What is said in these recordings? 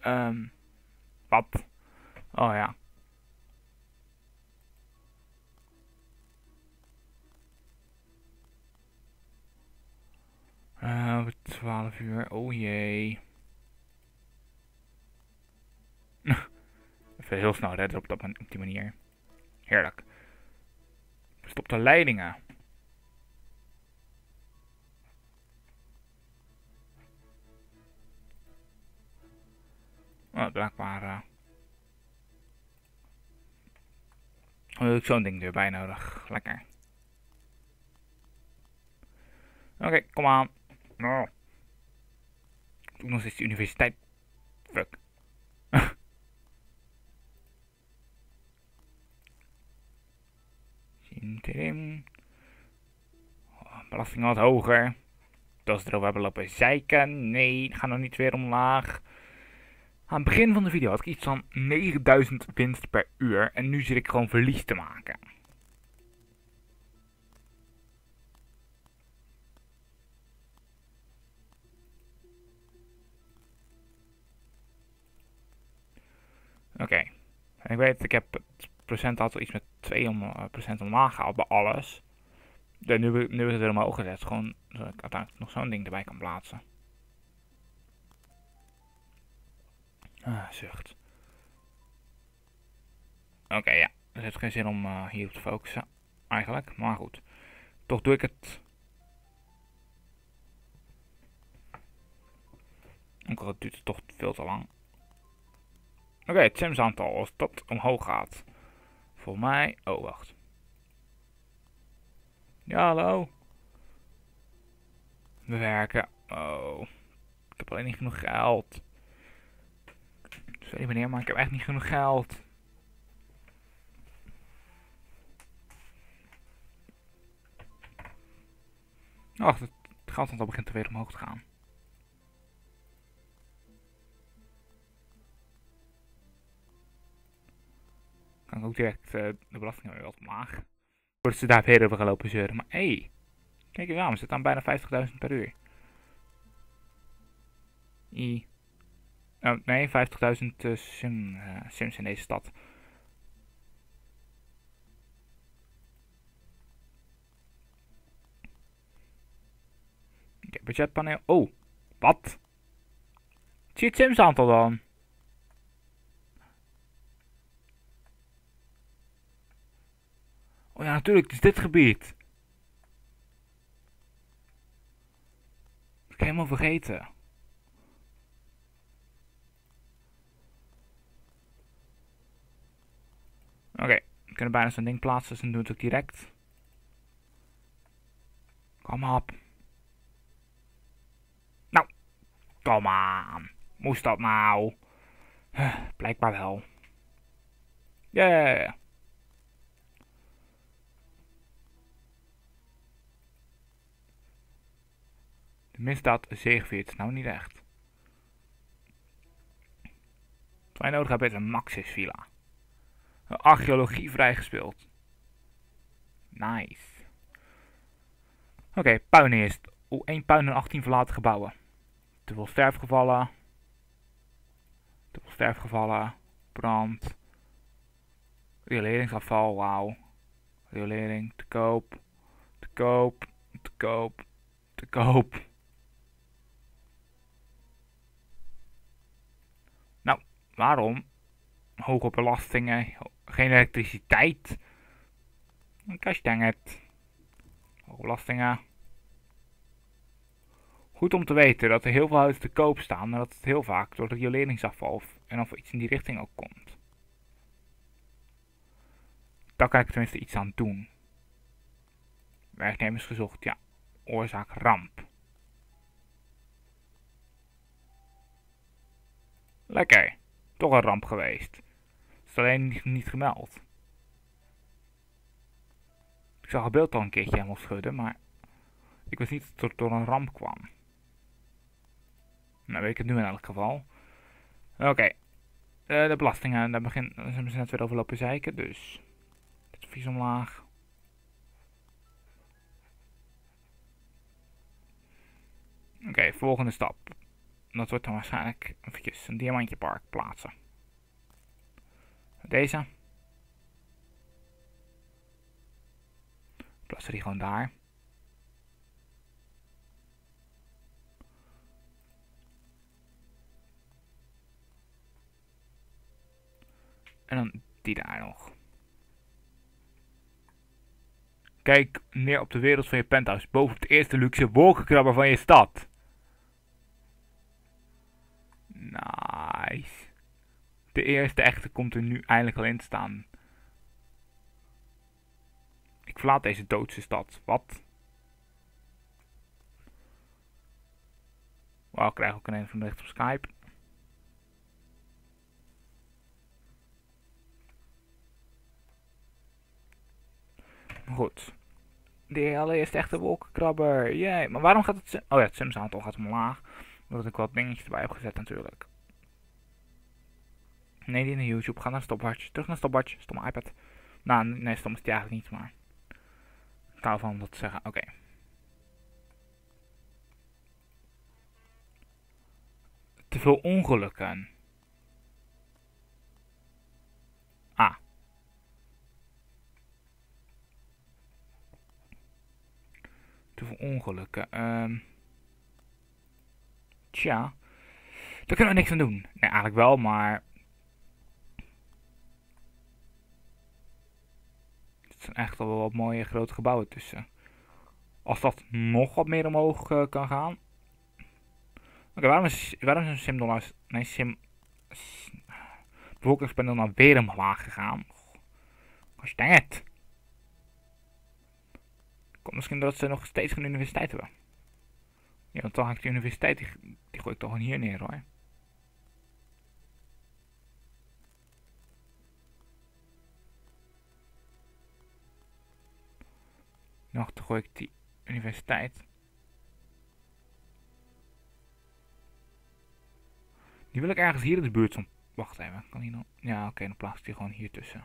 Wat? Oh ja. Over 12 uur. Oh jee. Even heel snel redden op die manier. Heerlijk. Stop de leidingen. Oh, blijkbaar. Heb ik zo'n ding erbij nodig. Lekker. Oké, kom aan. Oh. Ik doe nog steeds de universiteit. Fuck. Belasting wat hoger. Dat ze erover hebben lopen zeiken. Nee, ga nog niet weer omlaag. Aan het begin van de video had ik iets van 9000 winst per uur. En nu zit ik gewoon verlies te maken. Oké. En ik weet, ik heb het procentaantal iets met 2% omlaag gehaald bij alles. Nu is het weer omhoog gezet. Gewoon zodat ik uiteindelijk nog zo'n ding erbij kan plaatsen. Zucht. Oké, ja. Het heeft geen zin om hierop te focussen. Eigenlijk, maar goed. Toch doe ik het. Ook al duurt het toch veel te lang. Oké, het Sims aantal, als dat omhoog gaat. Voor mij. Oh, wacht. Ja, hallo. We werken. Oh. Ik heb alleen niet genoeg geld. Sorry meneer, maar ik heb echt niet genoeg geld. Wacht, het geldaantal begint weer omhoog te gaan. Kan ik ook direct de belastingen weer wat omlaag. Voordat ze daar weer over gaan lopen zeuren. Maar hé, hey, kijk eens aan, we zitten aan bijna 50.000 per uur. Oh, nee, 50.000 sims in deze stad. Oké, budgetpaneel. Oh, wat? Zie je het sims aantal dan? Oh ja, natuurlijk, het is dit gebied. Dat heb ik helemaal vergeten. Oké, we kunnen bijna zo'n ding plaatsen, dus dan doen we het ook direct. Kom op. Nou, kom aan. Moest dat nou? Blijkbaar wel. Yeah. De misdaad zegeviert nou niet echt. Wat wij nodig hebben is een Maxis Villa. Archeologie vrijgespeeld. Nice. Oké, puin eerst. 1 puin en 18 verlaten gebouwen. Te veel sterfgevallen. Te veel sterfgevallen. Brand. Rioleringsafval, wauw. Riolering, te koop. Te koop. Te koop. Te koop. Nou, waarom? Hoge belastingen. Geen elektriciteit. Kastjenget. Hoge belastingen. Goed om te weten dat er heel veel huizen te koop staan, maar dat het heel vaak door het rioleringsafval en of iets in die richting ook komt. Daar kan ik tenminste iets aan doen. Werknemers gezocht, ja. Oorzaak ramp. Lekker. Toch een ramp geweest. Het is alleen niet gemeld. Ik zag het beeld al een keertje helemaal schudden, maar ik wist niet dat het door een ramp kwam. Nou weet ik het nu in elk geval. Oké. De belastingen, daar zijn ze net weer over lopen zeiken, dus het advies omlaag. Oké, volgende stap. dat wordt dan waarschijnlijk eventjes een diamantje park plaatsen. Deze. Plaatsen die gewoon daar. En dan die daar nog. Kijk neer op de wereld van je penthouse. Boven het eerste luxe wolkenkrabber van je stad. Nice. De eerste echte komt er nu eindelijk al in te staan. Ik verlaat deze doodse stad. Wat? Wauw, ik krijg ook een van bericht op Skype. Goed. De allereerste echte wolkenkrabber. Jee. Maar waarom gaat het... Oh ja, het Sims aantal gaat omlaag. Omdat ik wat dingetjes erbij heb gezet natuurlijk. Nee, die naar YouTube. Ga naar stopwatch. Terug naar stopwatch. Stomme iPad. Nou, nee, stom is die eigenlijk niet, maar... Ik hou van dat te zeggen. Oké. Te veel ongelukken. Ah. Te veel ongelukken. Tja. Daar kunnen we niks aan doen. Nee, eigenlijk wel, maar... Het zijn echt wel wat mooie grote gebouwen tussen. Als dat nog wat meer omhoog kan gaan. Oké, waarom is een Simdollar... Nee, bevolkingspaneel nou weer omlaag gegaan? Als je denkt. Komt misschien dat ze nog steeds geen universiteit hebben. Ja, want dan ga ik de universiteit, die gooi ik toch gewoon hier neer hoor. Nog, dan gooi ik die universiteit. Die wil ik ergens hier in de buurt. Wacht even, kan hier nog... Ja, oké, dan plaats ik die gewoon hier tussen.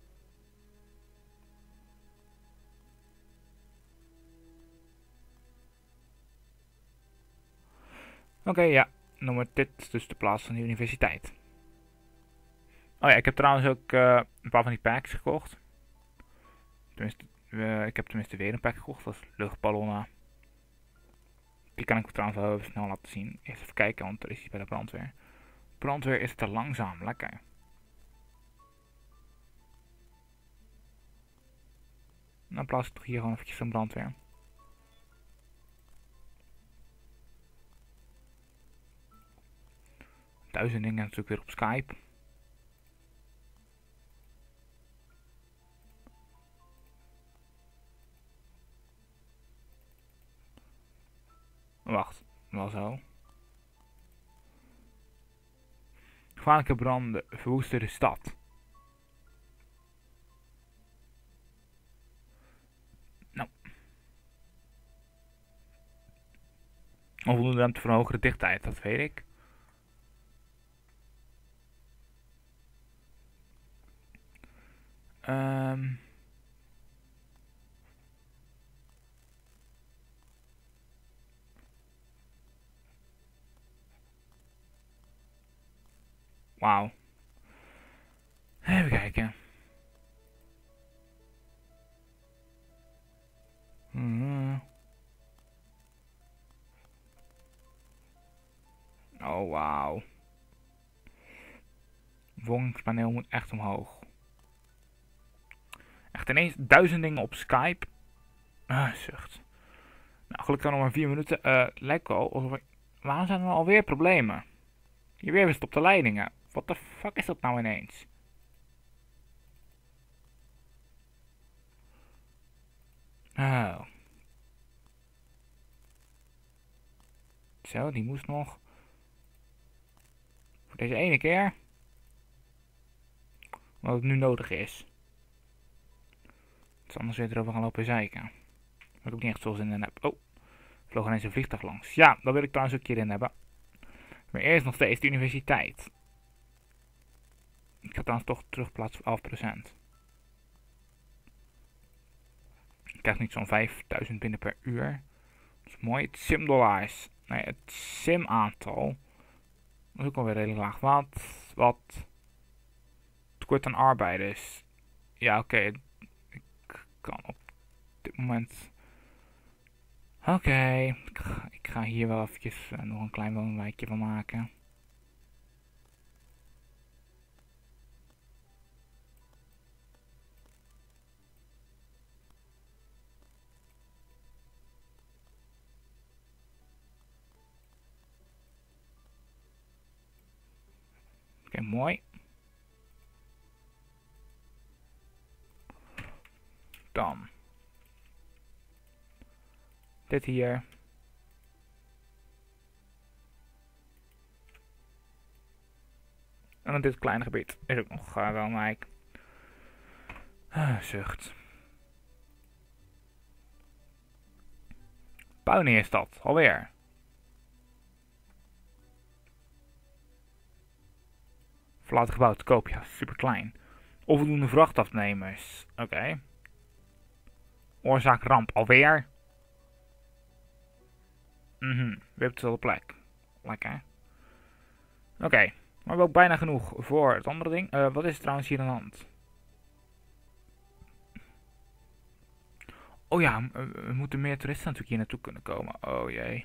Oké, ja. Dan wordt dit dus de plaats van de universiteit. Oh ja, ik heb trouwens ook een paar van die packs gekocht. Tenminste, ik heb tenminste weer een pack gekocht. Dat is luchtballonnen. Die kan ik trouwens wel even snel laten zien. Eerst even kijken, want er is hij bij de brandweer. Brandweer is te langzaam, lekker. Dan plaats ik toch hier gewoon eventjes een brandweer. Duizend dingen natuurlijk weer op Skype. Wacht, wel zo. Gevaarlijke branden verwoesten de stad. Nou. Onvoldoende ruimte voor een hogere dichtheid, dat weet ik. Wauw. Even kijken. Oh, wauw. Wolkingspaneel moet echt omhoog. Echt ineens 1000 dingen op Skype. Zucht. Nou, gelukkig nog maar 4 minuten. Lijkt wel alsof waarom zijn er nou alweer problemen? Hier weer stopt de leidingen. Wat de fuck is dat nou ineens? Oh. Zo, die moest nog. Voor deze ene keer. Wat het nu nodig is. Het is anders weer erover gaan lopen zeiken. Waar ik ook niet echt zo zin in heb. Oh, vloog ineens een vliegtuig langs. Ja, dat wil ik trouwens ook een keer in hebben. Maar eerst nog steeds de universiteit. Ik ga trouwens toch terugplaatsen op 11%. Ik krijg niet zo'n 5000 binnen per uur. Dat is mooi. Het simdollars. Nee, het sim aantal Dat is ook alweer redelijk laag. Wat? Tekort aan arbeiders. Ja, oké. Ik kan op dit moment... Oké. Ik ga hier wel eventjes nog een klein woonwijkje van maken. Oké, mooi. Dan. Dit hier. En dan dit kleine gebied is ook nog woonwijk. Zucht. Wanneer is dat? Alweer. Verlaten gebouw te koop. Ja, super klein. Onvoldoende vrachtafnemers. Oké. Oorzaak ramp. Alweer. Weer op dezelfde plek. Lekker. Oké. Maar wel bijna genoeg voor het andere ding. Wat is er trouwens hier aan de hand? Oh ja, we moeten meer toeristen natuurlijk hier naartoe kunnen komen. Oh jee.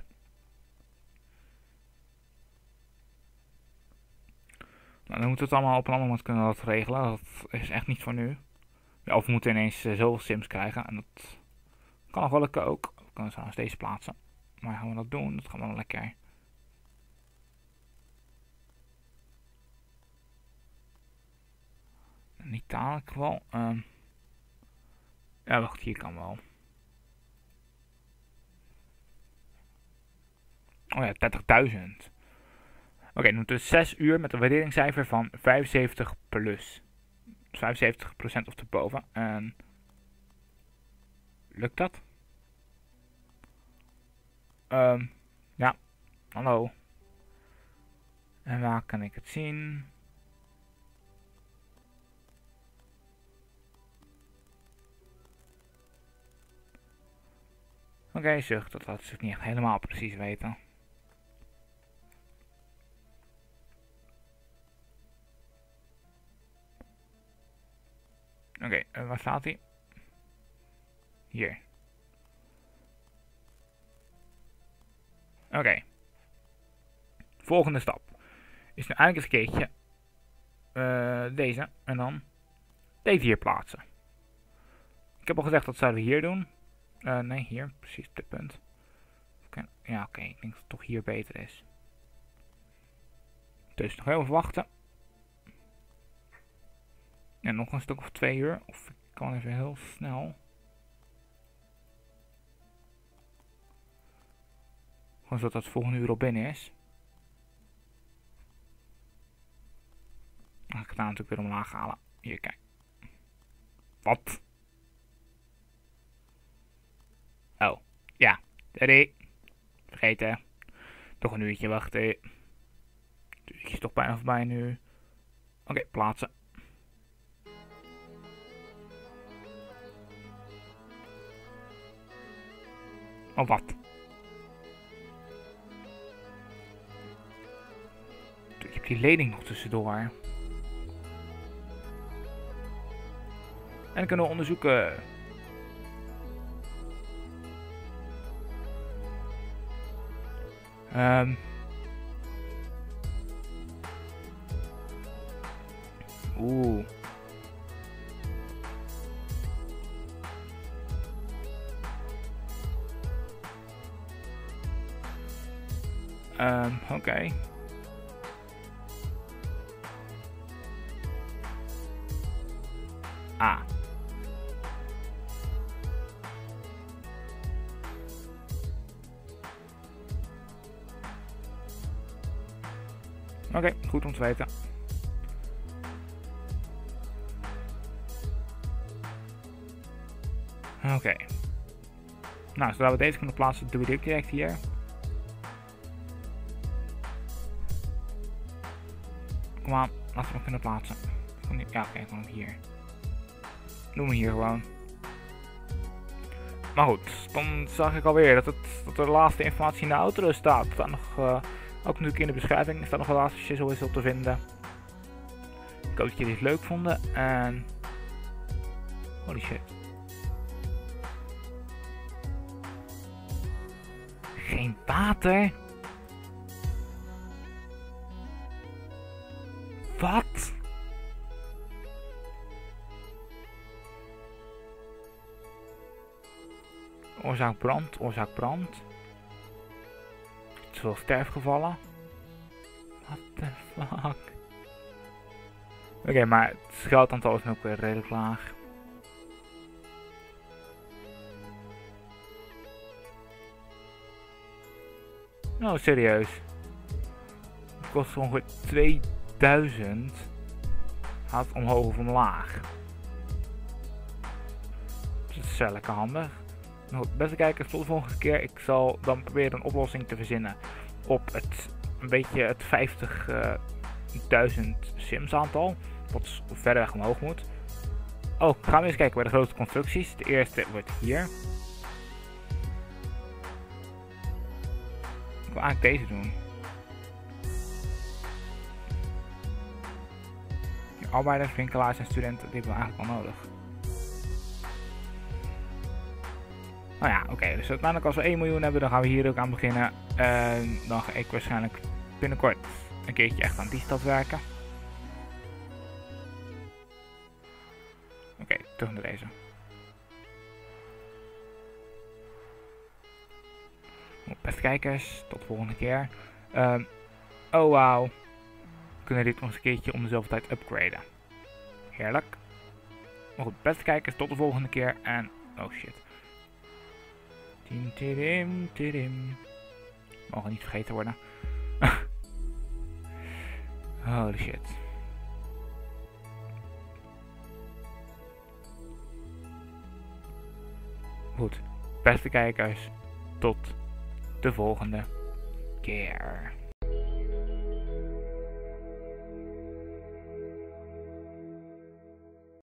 Nou, dan moeten we het allemaal op een ander moment kunnen regelen. Dat is echt niet voor nu. Ja, of we moeten ineens zoveel sims krijgen. En dat kan nog wel lukken ook. We kunnen trouwens deze plaatsen. Maar gaan we dat doen? Dat gaan we dan lekker. Niet dadelijk wel. Ja, wacht, hier kan wel. Oh ja, 30.000. Oké, dan moeten we 6 uur met een waarderingscijfer van 75 plus. 75% of erboven. En lukt dat? Ja, hallo. En waar kan ik het zien? Oké, zucht, dat laat zich niet echt helemaal precies weten. Oké, waar staat hij? Hier. Oké. Volgende stap. Is nu eigenlijk eens een keertje deze en dan deze hier plaatsen. Ik heb al gezegd dat zouden we hier doen. Nee, hier. Precies dit punt. Ja, oké. Ik denk dat het toch hier beter is. Dus nog even wachten. En nog een stuk of 2 uur. Of ik kan even heel snel. Gewoon zodat het volgende uur al binnen is. Dan ga ik het nou natuurlijk weer omlaag halen. Hier, kijk. Wat? Oh, ja. Ready. Vergeten. Toch een uurtje wachten. Het uurtje is toch bijna voorbij nu. Oké, plaatsen. Oh, wat? Ik heb die lening nog tussendoor. En dan kunnen we onderzoeken. Oeh. Oké. Ah. Oké, goed om te weten. Oké. Nou, zodra we deze kunnen plaatsen, doen we dit direct hier. Kom aan, laten we hem kunnen plaatsen. Ja, oké, gewoon hier. Doen we hier gewoon. Maar goed, dan zag ik alweer dat er de laatste informatie in de outro staat. Dat daar nog Ook natuurlijk in de beschrijving staat nog wel laatste shizzle is op te vinden. Ik hoop dat jullie het leuk vonden en... Holy shit. Geen water? Wat? Oorzaak brand, oorzaak brand. Te veel sterfgevallen. What the fuck? Oké, maar het schoudaantal is nu ook weer redelijk laag. Nou, serieus. Het kost ongeveer 2000. Gaat het omhoog of omlaag? Dat is wel lekker handig. Nou, beste kijkers, tot de volgende keer. Ik zal dan proberen een oplossing te verzinnen op het een beetje het 50.000 sims aantal. Wat verder weg omhoog moet. Oh, gaan we eens kijken bij de grote constructies. De eerste wordt hier. Ik wil eigenlijk deze doen. Hier, arbeiders, winkelaars en studenten, die hebben we eigenlijk wel nodig. Nou ja, oké, dus uiteindelijk als we 1 miljoen hebben, dan gaan we hier ook aan beginnen. En dan ga ik waarschijnlijk binnenkort een keertje echt aan die stad werken. Oké, terug naar deze. Beste kijkers, tot de volgende keer. Oh wauw. We kunnen dit nog eens een keertje om dezelfde tijd upgraden. Heerlijk. Maar goed, beste kijkers, tot de volgende keer. En, oh shit. Tidim, tidim. Mogen niet vergeten worden. Holy shit. Goed, beste kijkers, tot de volgende keer.